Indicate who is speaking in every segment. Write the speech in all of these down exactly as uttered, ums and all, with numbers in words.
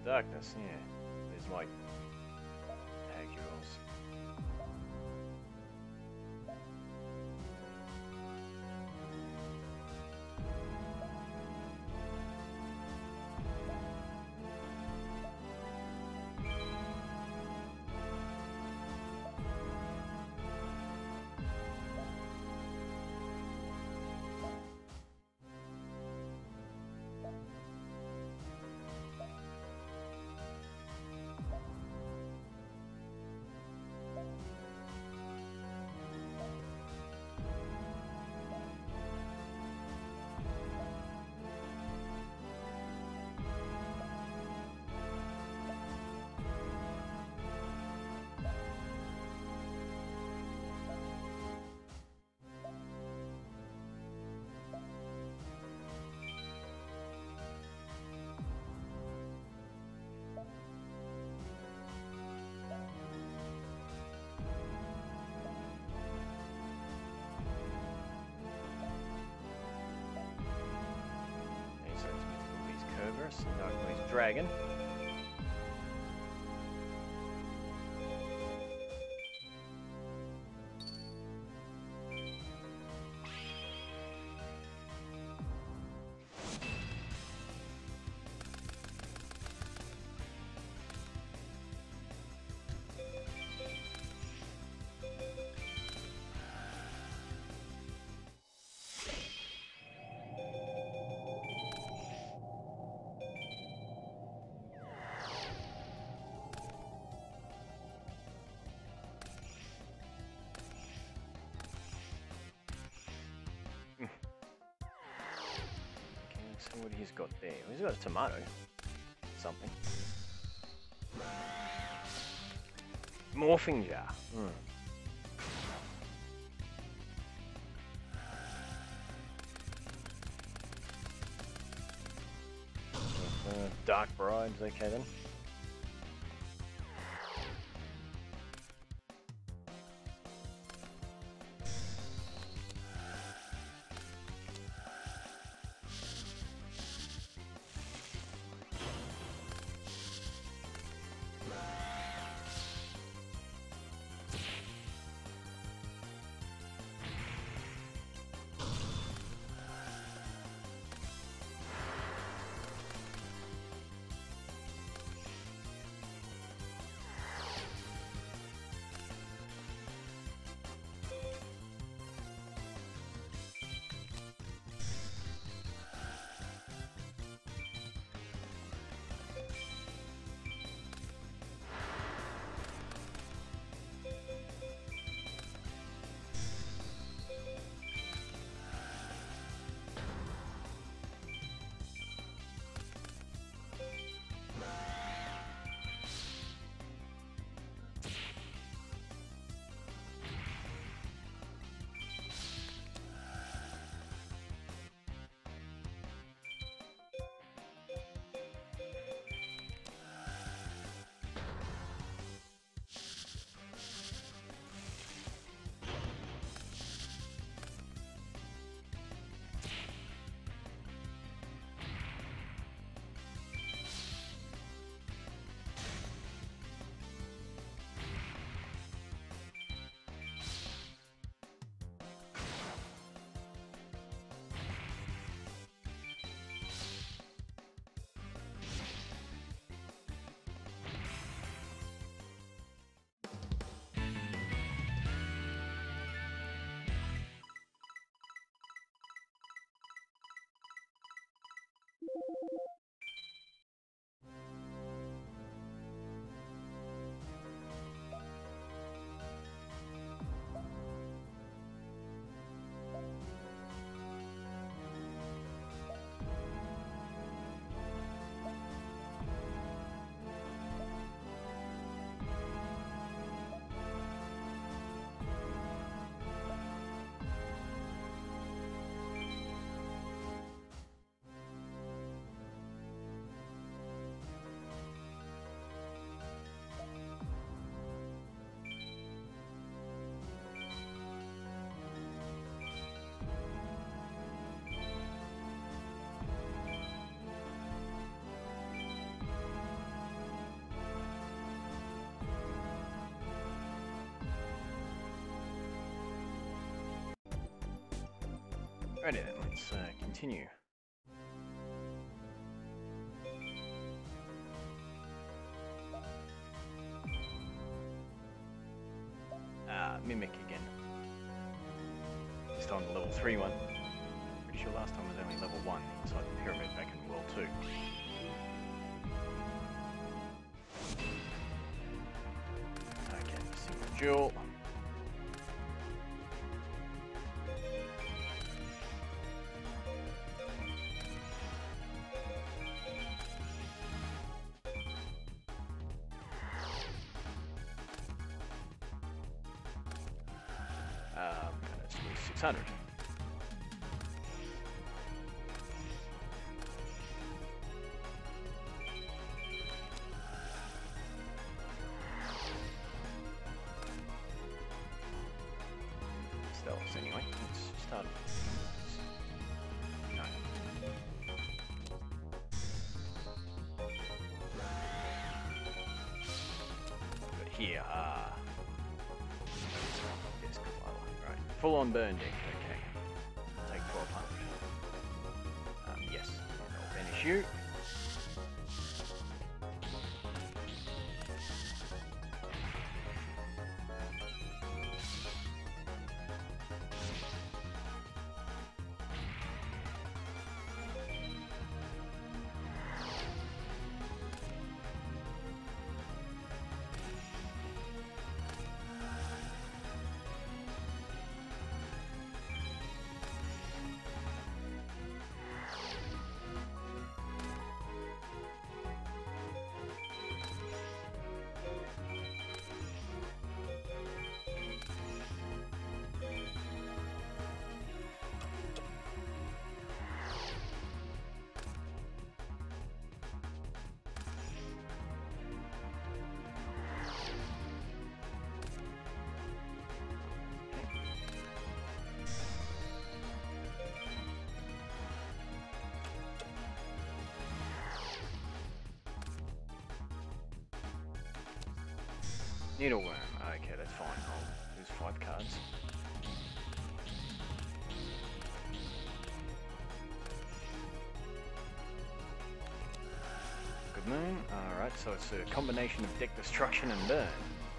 Speaker 1: darkness, yeah. There's my Agurals. Cerberus, Darkblade Dragon. So what he's got there? He's got a tomato. Something. Morphing jar. Hmm. Uh, dark bribes, okay then. Righty then, let's uh, continue. Ah, Mimic again. This time the level three one. Pretty sure last time was only level one inside the pyramid back in World two. Okay, single jewel. Um, that's six hundred. Stealth anyway. Let's start. No. But here, ah. Yes, good level. Right. Full on burn deck, okay. Take twelve hundred. Um, yes, and I'll banish you. Needleworm, okay, that's fine. I'll lose five cards. Good moon, alright, so it's a combination of deck destruction and burn.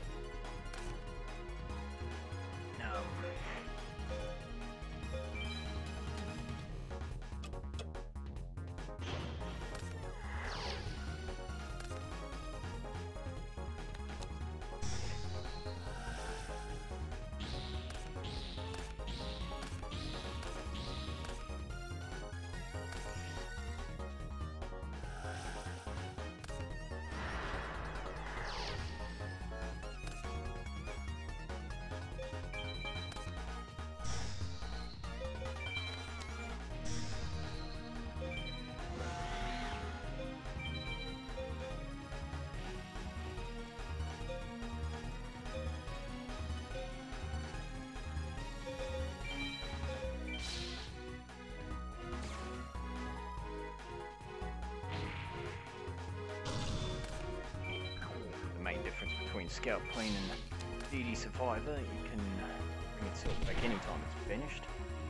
Speaker 1: Difference between Scout Queen and D D Survivor, you can bring itself back anytime it's finished.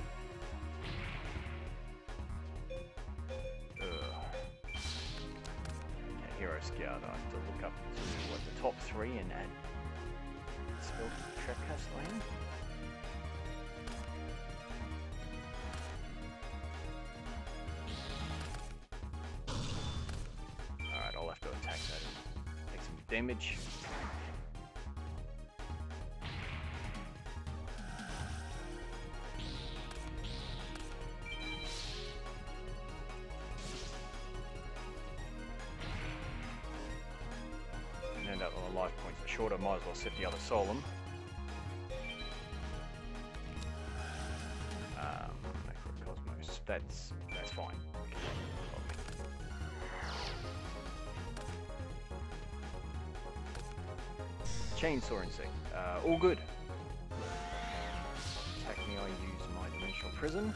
Speaker 1: Ugh. Okay, Hero Scout, I have to look up to what the top three and add spell to Trapcast Lane. Alright, I'll have to attack that. Take some damage. And end up with a life points shorter, might as well set the other Solemn. Um, Macrocosmos, that's, that's fine. Chainsaw Insect, uh, all good. Attack me, I use my Dimensional Prison.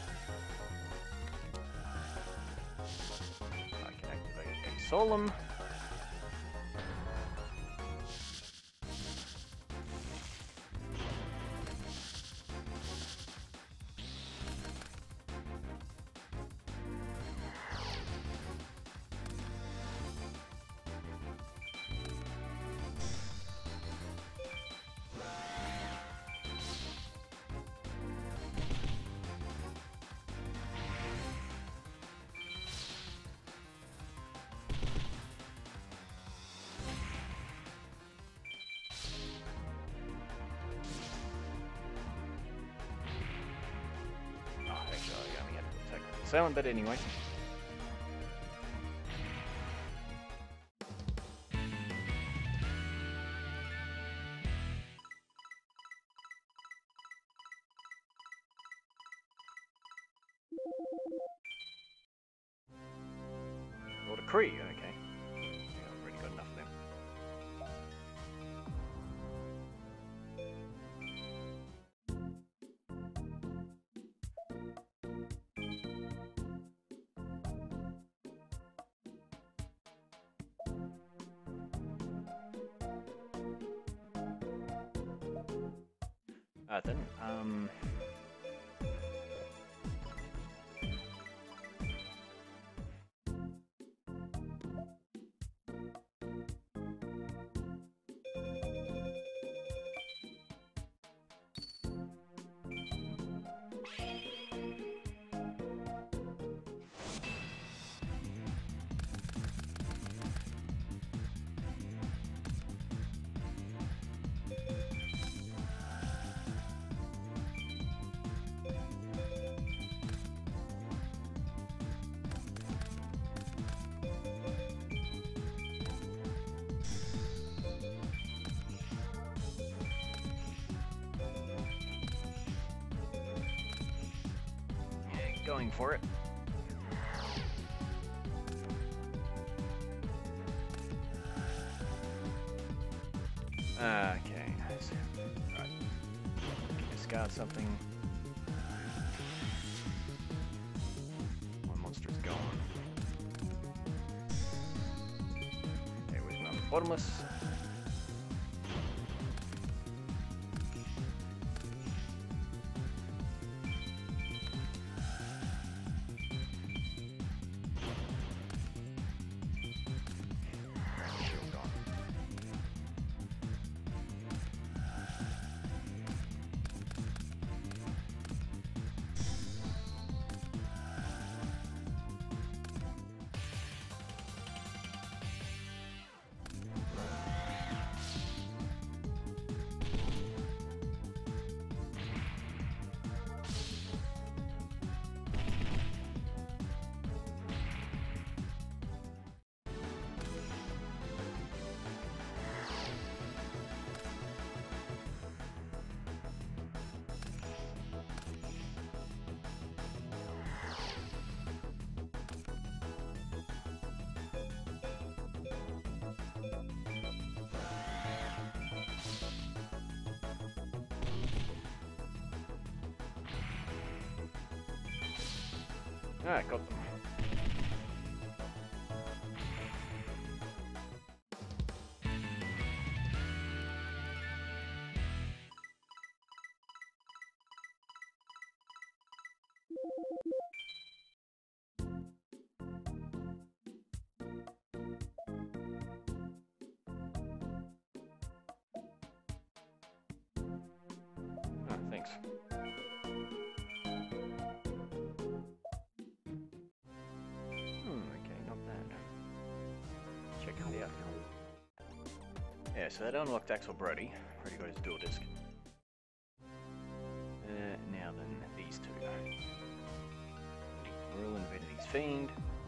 Speaker 1: I can activate a Solemn. sailing, but anyway. Or the Cree, okay. Yeah, I've already got enough of them. Alright then, um... going for it. Okay, so, right. Discard something. One monster is gone. Okay, where's my bottomless? Alright, got them. Ah, thanks. Yeah, so that unlocked Axel Brody. Already got his dual disc. Uh, now then, these two. Rule Invenity's Fiend.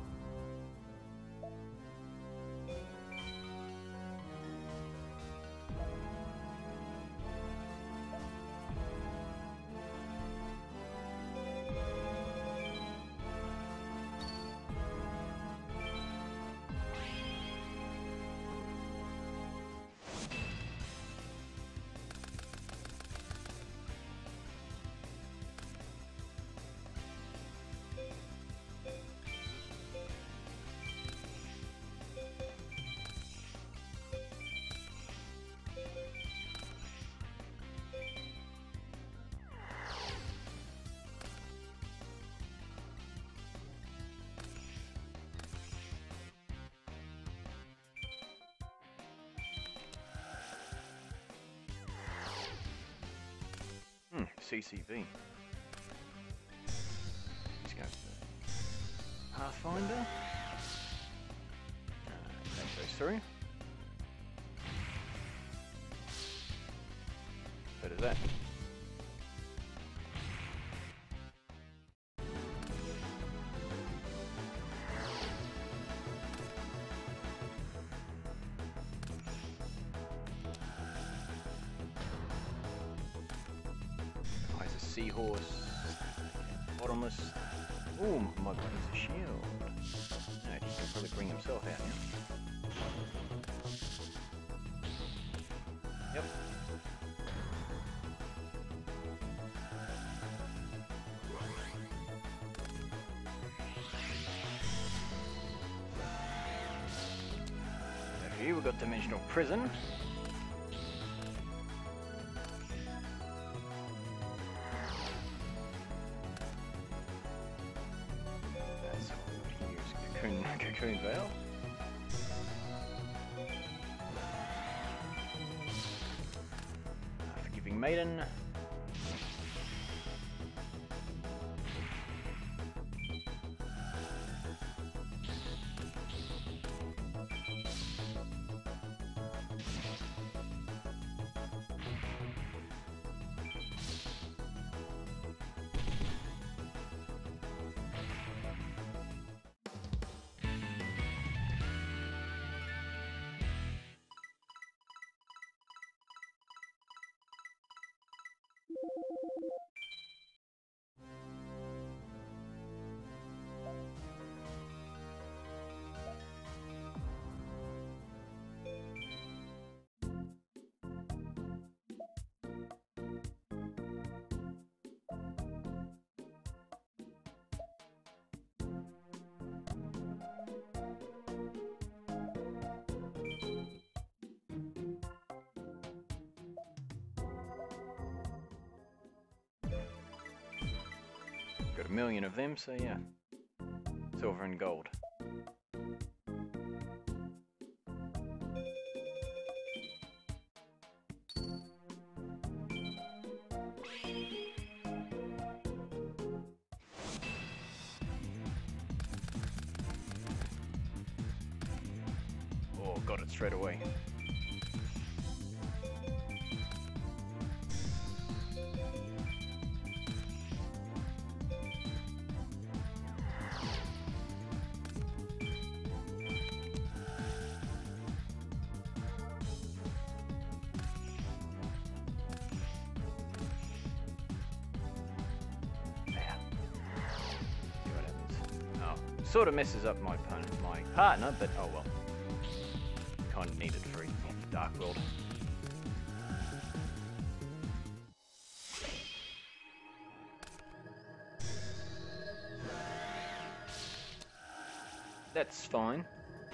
Speaker 1: Hmm, C C V. Let's go for Pathfinder. Uh, that goes through. So does that. seahorse. Bottomless. Ooh, my god, he's a shield. No, he can probably bring himself out now. Yep. So here we've got Dimensional Prison. That's what we use. Cocoon, Cocoon Veil. Forgiving Maiden. Got a million of them, so yeah. Silver and gold. Oh, got it straight away. Sort of messes up my opponent, my partner, but oh well. Kind of needed for Dark World. That's fine.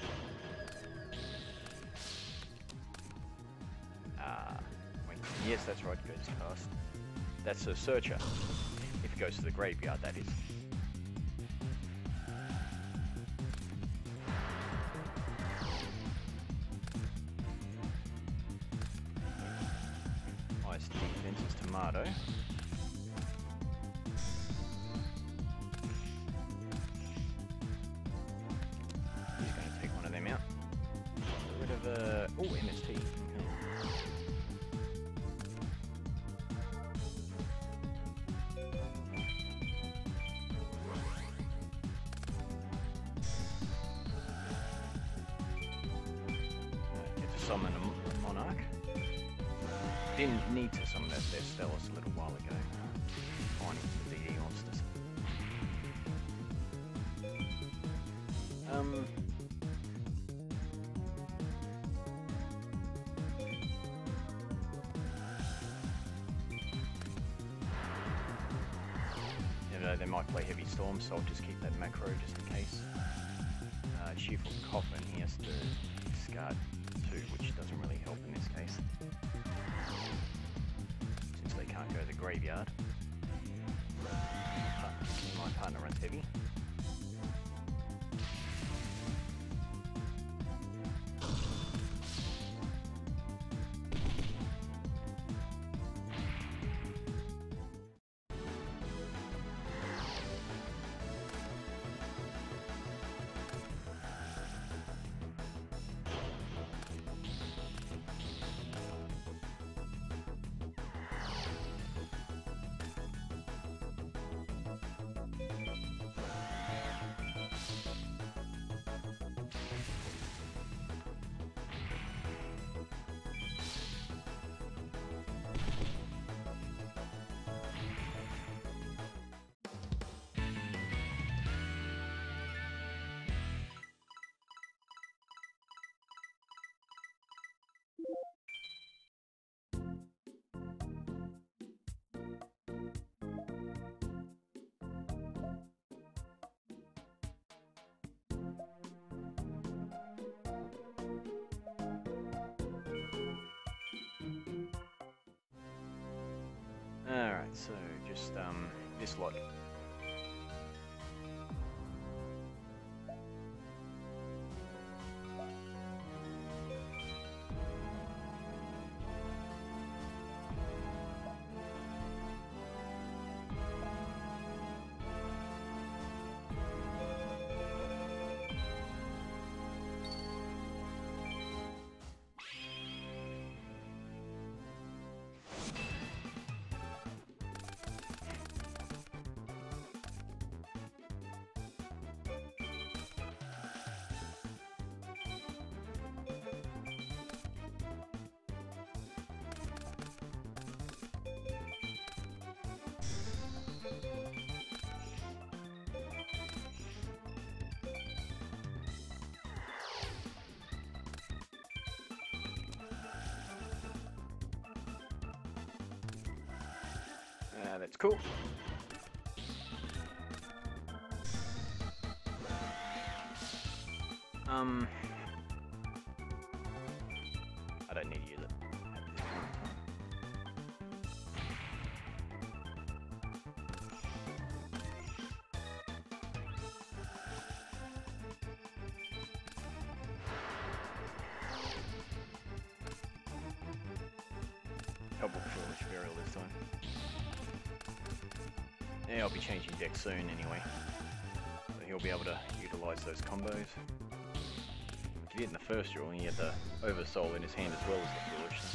Speaker 1: Ah, uh, wait, yes, that's right. Goes past. That's a searcher. If it goes to the graveyard, that is. Tomato. He's going to take one of them out. Get rid of a... Uh, oh, M S T. Okay. Get to summon a Monarch. Didn't need to summon that their Stelos a little while ago. Finding the D D monsters. Um. You know, they might play Heavy Storm, so I'll just keep that macro just in case. Uh, Cheerful Coffin, he has to discard two, which doesn't really help in this case. Since they can't go to the graveyard. But my partner runs heavy. Alright, so just um, this lot. Uh, that's cool. Um, I don't need to use it. Double foolish burial this time. Yeah, I'll be changing deck soon anyway. So he'll be able to utilise those combos. He did in the first draw, and he had the Oversoul in his hand as well as the Foolishness.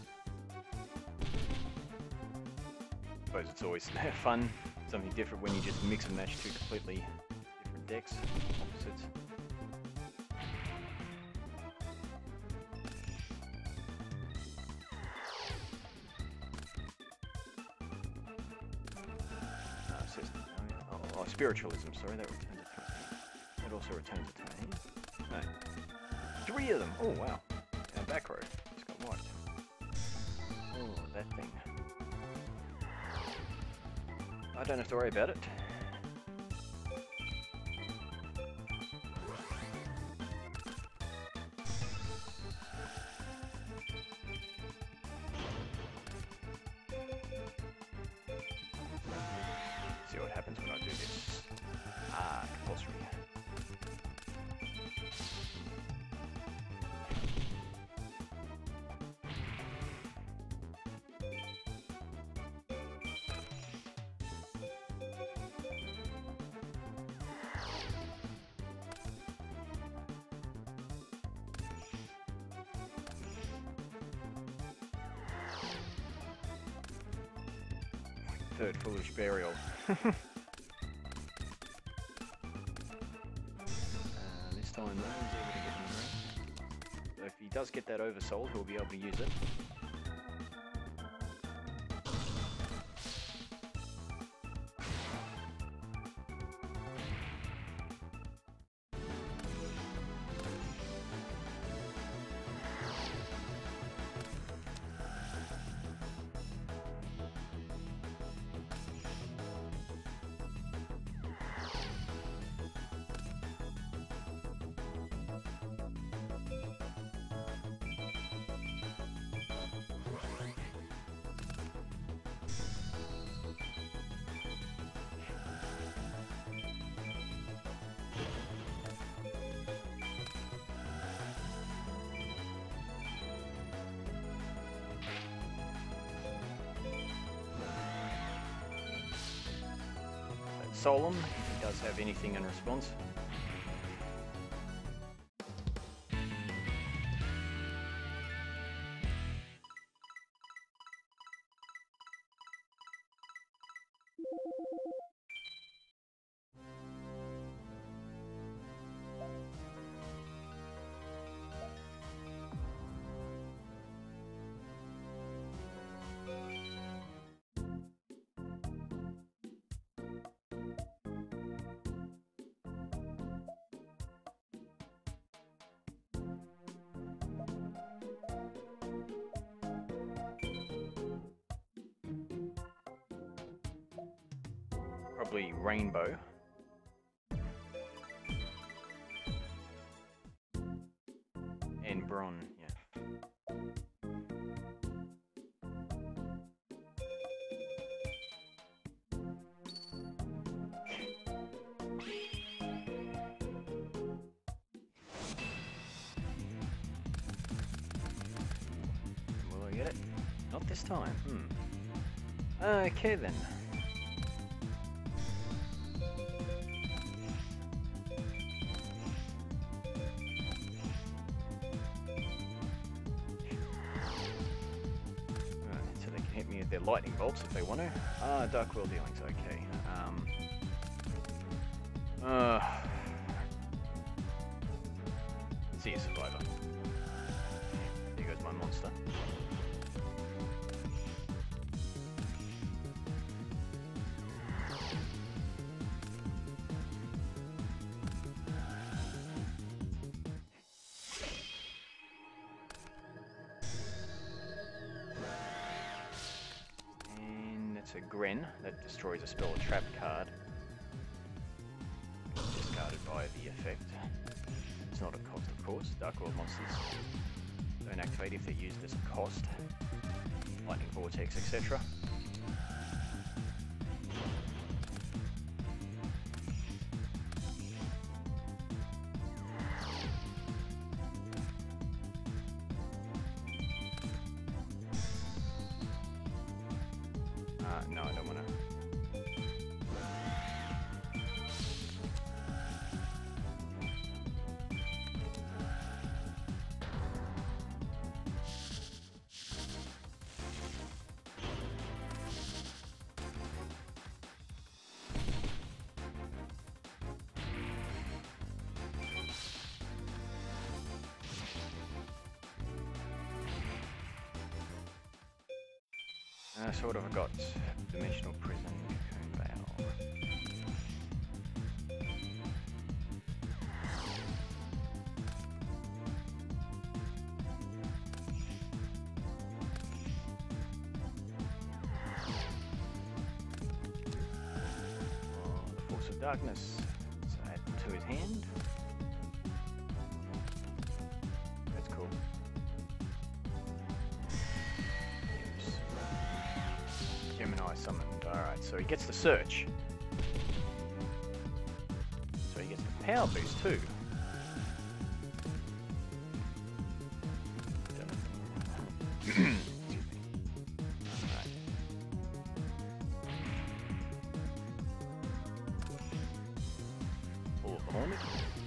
Speaker 1: I suppose it's always fun, something different when you just mix and match two completely different decks, opposites. Uh, says, oh, oh, spiritualism, sorry, that returns a turn. That also returns a turn. No. Three of them! Oh wow. Our back row just got wiped. Oh, that thing. I don't have to worry about it. See what happens when I do this. Ah, compulsory. Third foolish burial. uh, this time though, he's able to get in the so if he does get that oversold, he'll be able to use it. Solemn, if he does have anything in response. Probably Rainbow. And Bron, yeah. unlocked this time. Hmm. Okay then. Right, so they can hit me with their lightning bolts if they want to. Ah, Dark World dealings, okay. Um. Uh. See you, Survivor. There goes my monster. And that's a Gren that destroys a spell or trap card. Discarded by the effect. It's not a cost, of course. Dark World monsters don't activate if they're used as a cost. Lightning Vortex, et cetera. Uh, no, I don't want to. Uh, so what have I got? Dimensional Prison, Cocoon Veil. Oh, the Force of Darkness. Let's add to his hand. That's cool. Gemini summoned. Alright, so he gets the search. So he gets the power boost too. Excuse me. Alright. Pull up the Hornet.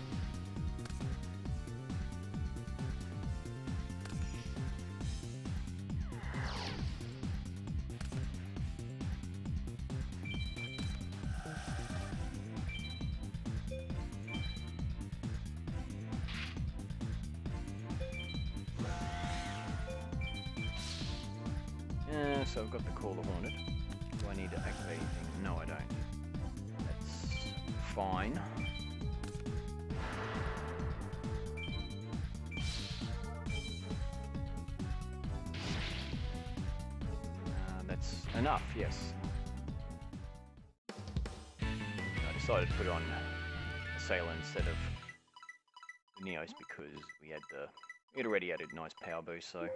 Speaker 1: Uh, so I've got the Call the Hornet. Do I need to activate anything? No, I don't. That's fine. Uh, that's enough, yes. I decided to put on Assailer instead of Neos because we had the... it already added nice power boost, so...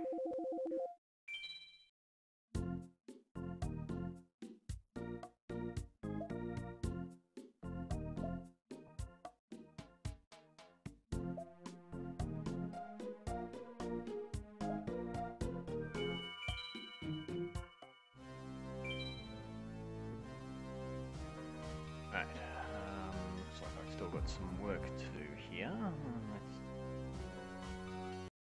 Speaker 1: Right, um, looks like I've still got some work to do here. Let's